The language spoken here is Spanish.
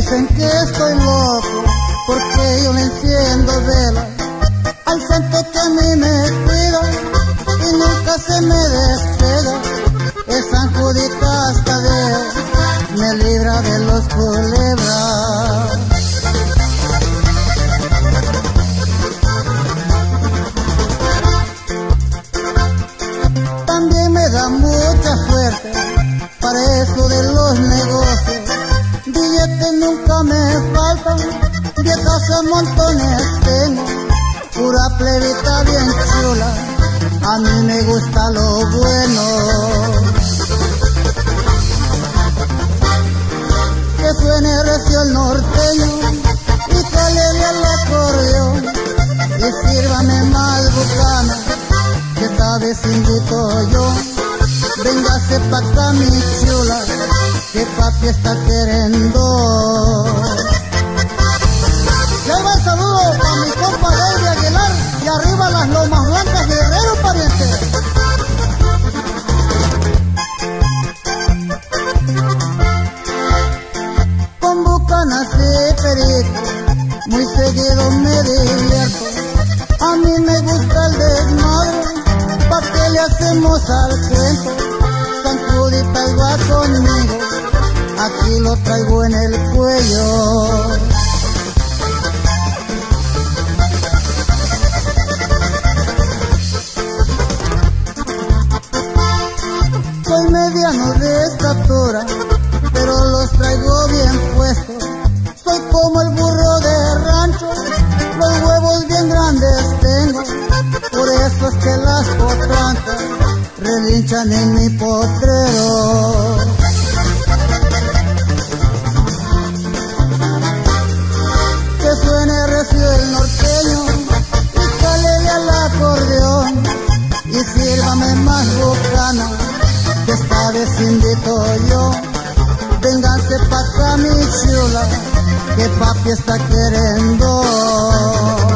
Dicen que estoy loco porque yo le enciendo vela al santo que a mí me cuida y nunca se me despega. Es San Juditas Tadeo, me libra de los culebras. También me da mucha suerte para eso de los negocios. Billetes nunca me faltan, viejas a montones tengo, pura plebita bien chula, a mí me gusta lo bueno. Que suene recio el norteño y que le dé el acordeón y sírvame más bucana, que esta vez invito yo. Véngase pa' acá mi chula, que papi está queriendo. Lleva el saludo pa' mi compa David Aguilar y arriba las Lomas Blancas de Guerrero, pariente. Con bucanas y perico muy seguido me divierto. A mí me gusta el desmadre, ¿pa' qué le hacemos al cuento? San Juditas va conmigo, aquí lo traigo en el cuello. Soy mediano de estatura, pero los traigo bien puestos. Soy como el burro de rancho, los huevos bien grandes tengo. Por eso es que las potrantas relinchan en mi potrero. Que suene recio el norteño y calele al acordeón y sírvame más bucana, que esta vez invito yo. Vénganse pa' acá mi chula, que papi está queriendo.